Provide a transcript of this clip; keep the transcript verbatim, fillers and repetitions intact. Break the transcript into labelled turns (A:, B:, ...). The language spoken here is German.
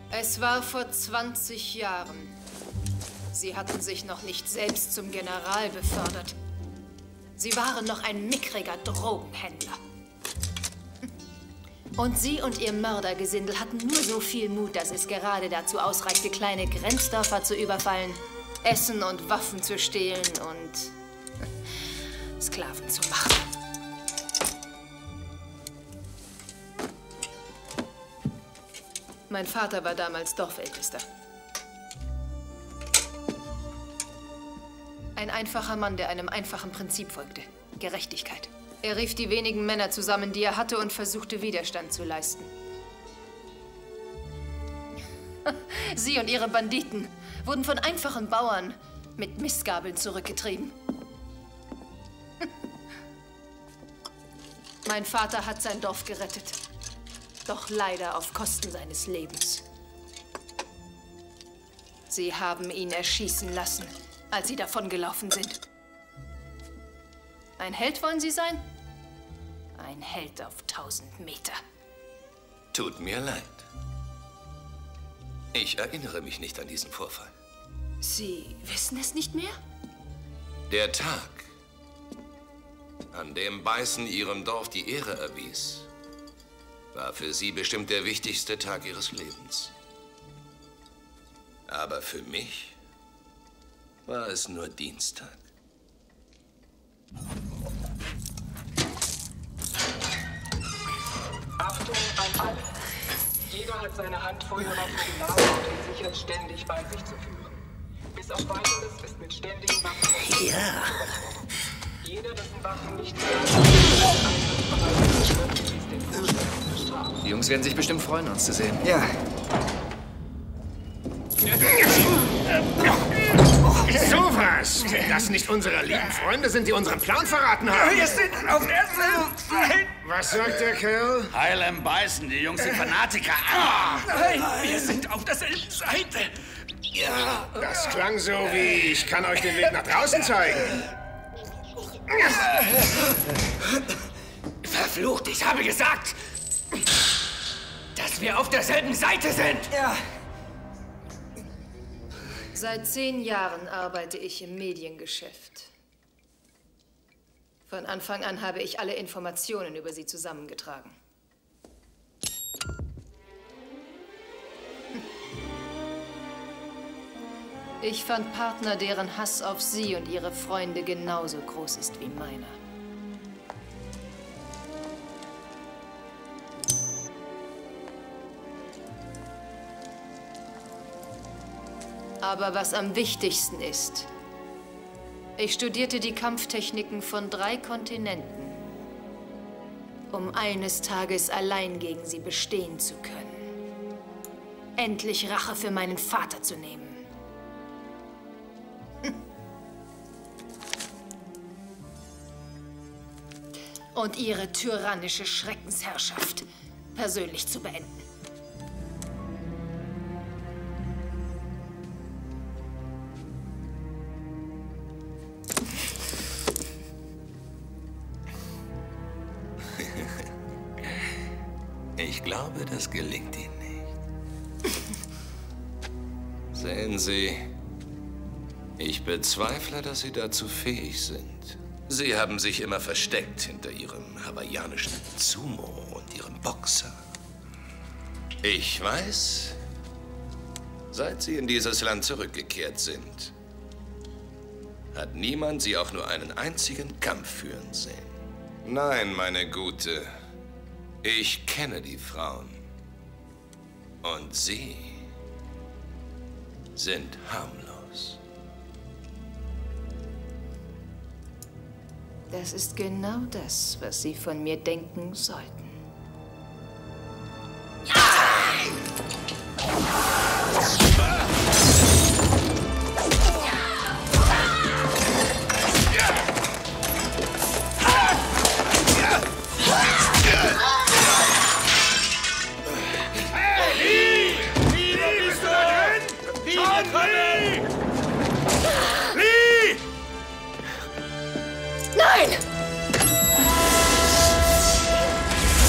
A: Es war vor zwanzig Jahren. Sie hatten sich noch nicht selbst zum General befördert. Sie waren noch ein mickriger Drogenhändler. Und Sie und Ihr Mördergesindel hatten nur so viel Mut, dass es gerade dazu ausreichte, kleine Grenzdörfer zu überfallen, Essen und Waffen zu stehlen und Sklaven zu machen. Mein Vater war damals Dorfältester. Ein einfacher Mann, der einem einfachen Prinzip folgte. Gerechtigkeit. Er rief die wenigen Männer zusammen, die er hatte, und versuchte, Widerstand zu leisten. Sie und ihre Banditen wurden von einfachen Bauern mit Mistgabeln zurückgetrieben. Mein Vater hat sein Dorf gerettet. Doch leider auf Kosten seines Lebens. Sie haben ihn erschießen lassen, als Sie davongelaufen sind. Ein Held wollen Sie sein? Ein Held auf tausend Meter.
B: Tut mir leid. Ich erinnere mich nicht an diesen Vorfall.
A: Sie wissen es nicht mehr?
B: Der Tag, an dem Beißen Ihrem Dorf die Ehre erwies, war für Sie bestimmt der wichtigste Tag Ihres Lebens. Aber für mich war es nur Dienstag.
C: Achtung an alle. Jeder hat seine Handvoll Waffen geladen und sichert ständig bei sich zu führen. Bis auf Weiteres ist mit ständigen Waffen...
D: Ja.
C: Jeder, dessen Waffen nicht...
E: Die Jungs werden sich bestimmt freuen, uns zu sehen.
D: Ja.
F: Sowas! Wenn das nicht unsere lieben Freunde sind, die unseren Plan verraten haben.
D: Wir sind auf derselben Seite.
F: Was sagt der Kerl?
D: Heil am Beißen, die Jungs sind Fanatiker. Ah. Nein, wir sind auf derselben Seite. Ja.
F: Das klang so wie, ich kann euch den Weg nach draußen zeigen.
D: Verflucht, ich habe gesagt, dass wir auf derselben Seite sind. Ja.
A: Seit zehn Jahren arbeite ich im Mediengeschäft. Von Anfang an habe ich alle Informationen über Sie zusammengetragen. Ich fand Partner, deren Hass auf Sie und Ihre Freunde genauso groß ist wie meiner. Aber was am wichtigsten ist, ich studierte die Kampftechniken von drei Kontinenten, um eines Tages allein gegen sie bestehen zu können. Endlich Rache für meinen Vater zu nehmen. Und ihre tyrannische Schreckensherrschaft persönlich zu beenden.
B: Ich glaube, das gelingt Ihnen nicht. Sehen Sie, ich bezweifle, dass Sie dazu fähig sind. Sie haben sich immer versteckt hinter Ihrem hawaiianischen Sumo und Ihrem Boxer. Ich weiß, seit Sie in dieses Land zurückgekehrt sind, hat niemand Sie auch nur einen einzigen Kampf führen sehen. Nein, meine Gute. Ich kenne die Frauen. Und sie sind harmlos.
A: Das ist genau das, was Sie von mir denken sollten.
D: Nein!